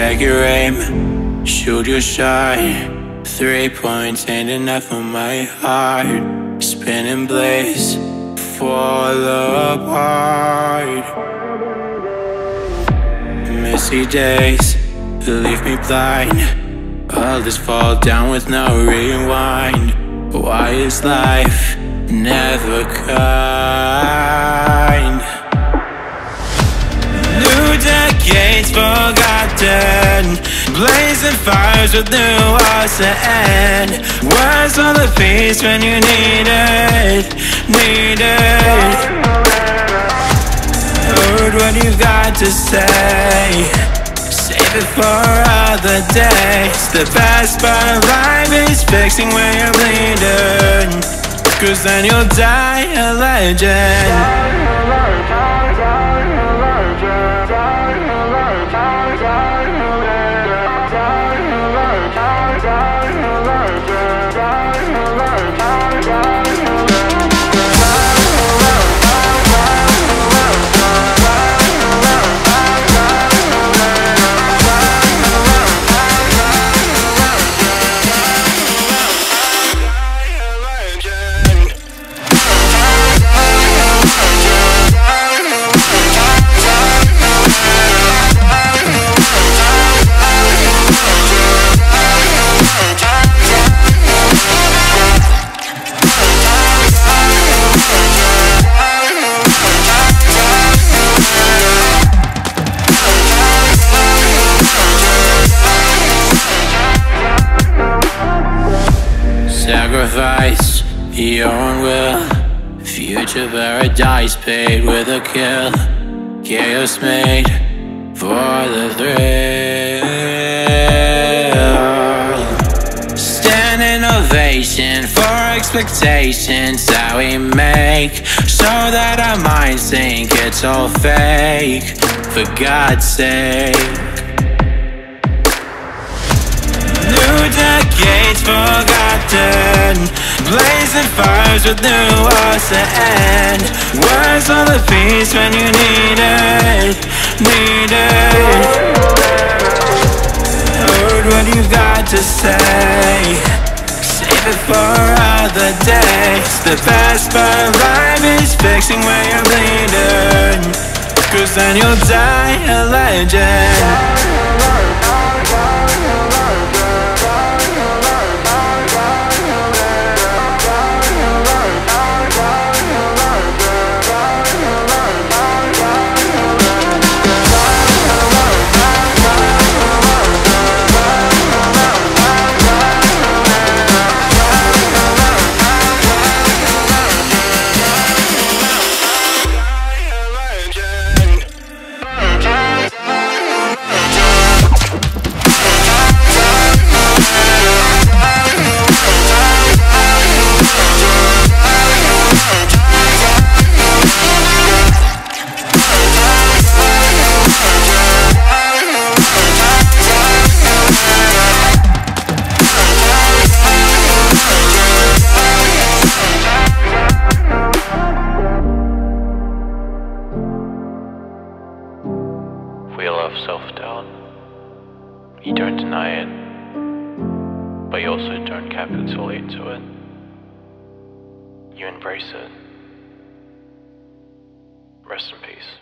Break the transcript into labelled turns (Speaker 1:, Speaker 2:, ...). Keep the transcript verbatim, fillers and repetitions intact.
Speaker 1: take your aim, shoot your shot. Three points ain't enough for my heart. Spinning blades fall apart. Messy days leave me blind. I'll just fall down with no rewind. Why is life never kind? New decades forgotten, blazing fires with new wars to end. Where's all the peace when you need it, need it? Heard what you've got to say, save it for other days. The best part of life is fixing where you're bleeding, 'cause then you'll die a legend. Sacrifice your own will, future paradise paid with a kill. Chaos made for the thrill. Stand ovation for expectations that we make, so that our minds think it's all fake. For God's sake, new decades forgotten, blazing fires with new wars to end. Where's all the peace when you need it, need it? Heard what you've got to say, save it for other days. The best part of life is fixing where you're bleeding, 'cause then you'll die a legend.
Speaker 2: Wheel of self-doubt. You don't deny it, but you also don't capitulate to it. You embrace it. Rest in peace.